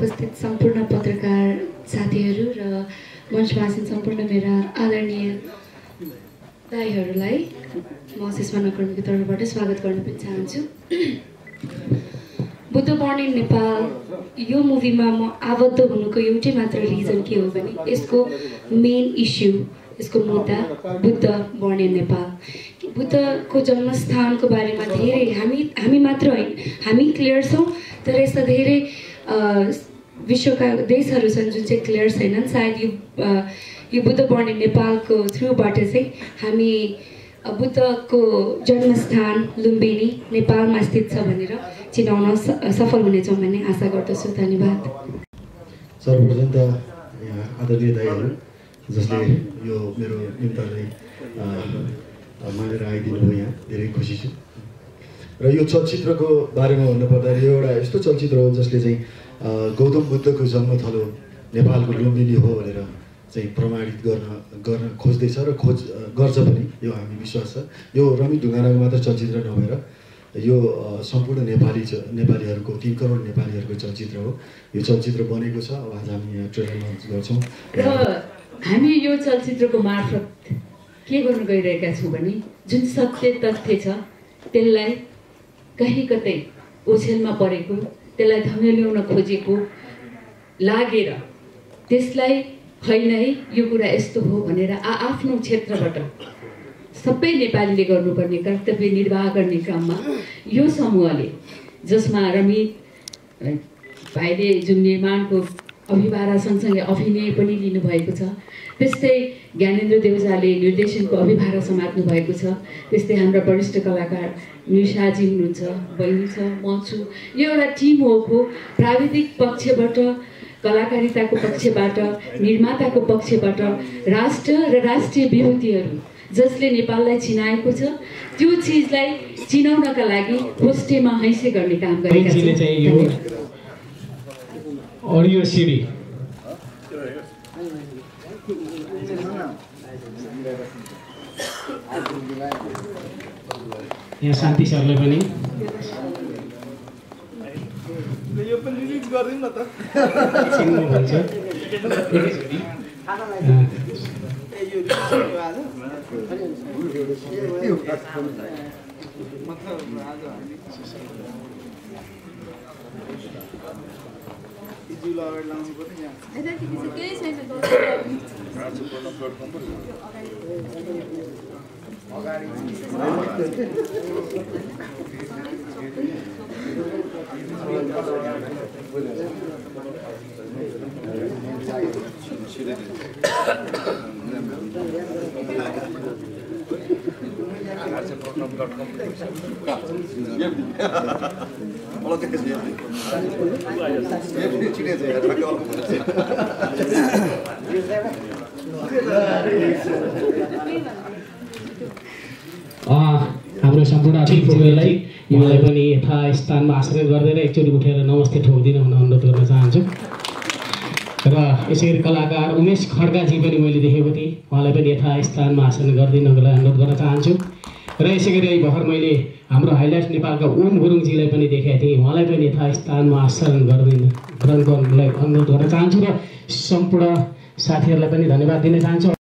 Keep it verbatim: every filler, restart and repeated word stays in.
उपस्थित सम्पूर्ण पत्रकार साथीहरू र मञ्चमा आसीन सम्पूर्ण मेरा आदरणीय दाइहरूलाई म सुषमा नकर्मीको तर्फबाट स्वागत गर्न पनि चाहन्छु। बुद्ध बर्न इन नेपाल यो मुभीमा म आबद्ध हुनुको एउटै मात्र रिजन के हो भने यसको मेन इस्यु, यसको मुद्दा बुद्ध बर्न इन नेपाल। बुद्धको जन्मस्थानको बारेमा धेरै हामी हामी मात्र होइन, हामी क्लियर छौँ, तर यस्ता धेरै विश्वका देशहरू छन् जुन चाहिँ क्लियर छैनन्। सायद यो यो बुद्ध बर्न इन नेपालको थ्रुबाट चाहिँ हामी बुद्धको जन्मस्थान लुम्बिनी नेपालमा स्थित छ भनेर चिनाउन सफल हुनेछौँ भन्ने आशा गर्दछु। धन्यवाद। सर्वप्रथम त आदरणीय दाइहरू जसले यो मेरो निम्तालाई मानेर आइदिनु भयो, यहाँ धेरै खुसी छु। र यो चलचित्रको बारेमा भन्नुपर्दा यो एउटा यस्तो चलचित्र हो जसले चाहिँ गौतम बुद्धको जन्मथलो नेपालको लुम्बिनी हो भनेर चाहिँ प्रमाणित गर्न गर्न खोज्दैछ र खोज गर्छ पनि, यो हामी विश्वास छ। यो रमी ढुङ्गानाको मात्र चलचित्र नभएर यो सम्पूर्ण नेपाली नेपालीहरूको तीन करोड नेपालीहरूको चलचित्र हो। यो चलचित्र बनेको छ, अब आज हामी यहाँ ट्रेलर लन्च गर्छौँ र हामी यो चलचित्रको मार्फत के गर्नु गइरहेका छौँ भने जुन सत्य तथ्य छ त्यसलाई कहीँ कतै ओछेलमा परेको, त्यसलाई धमेल्याउन खोजेको लागेर त्यसलाई होइन है यो कुरा यस्तो हो भनेर आ आफ्नो क्षेत्रबाट सबै नेपालीले गर्नुपर्ने कर्तव्य निर्वाह गर्ने क्रममा यो समूहले, जसमा रमित भाइले जुन निर्माणको अभिभारा सँगसँगै अभिनय पनि लिनुभएको छ, त्यस्तै ज्ञानेन्द्र देउजाले निर्देशनको अभिभारा समात्नु भएको छ, त्यस्तै हाम्रा वरिष्ठ कलाकार निशाजी हुनुहुन्छ, बहिनी छ, म छु। यो एउटा टिम वर्क हो। प्राविधिक पक्षबाट, कलाकारिताको पक्षबाट, निर्माताको पक्षबाट राष्ट्र र राष्ट्रिय विभूतिहरू जसले नेपाललाई चिनाएको छ त्यो चिजलाई चिनाउनका लागि होस्टेमा हैसे गर्ने काम गरेका छन्। अडियो सिडी यहाँ शान्ति सरले पनि यो पनि रिलिज गर्दिन न त चिन्नु भन्छ। यो रिलिज आज मतलब आज हामी इजुला अगाडि लाउनु पर्ने यहाँ यता कि केही छैन अगाडि हाम्रो सम्पूर्ण अतिथिहरूलाई मलाई पनि यथास्थानमा आश्रय गर्दैन एकचोटि उठेर नमस्ते ठोक्दिन हुन अनुरोध गर्न चाहन्छु। र यसै गरी कलाकार उमेश खड्काजी पनि मैले देखेको थिएँ, उहाँलाई पनि यथास्थानमा आसन गरिदिनको लागि अनुरोध गर्न चाहन्छु। र यसै गरी भर्खर मैले हाम्रो हाइलाइट नेपालका ओम गुरुङजीलाई पनि देखेको थिएँ, उहाँलाई पनि यथास्थानमा आसन गरिदिनु ग्रहण गर्नलाई अनुरोध गर्न चाहन्छु। र सम्पूर्ण साथीहरूलाई पनि धन्यवाद दिन चाहन्छु।